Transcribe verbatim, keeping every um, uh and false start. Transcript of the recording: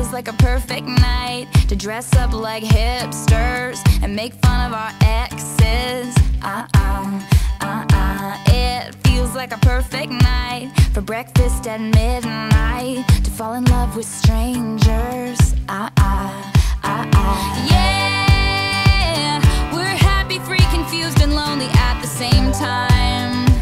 feels like a perfect night to dress up like hipsters and make fun of our exes. Uh-uh, uh-uh. It feels like a perfect night for breakfast at midnight, to fall in love with strangers. Uh-uh, uh-uh. Yeah, we're happy, free, confused, and lonely at the same time.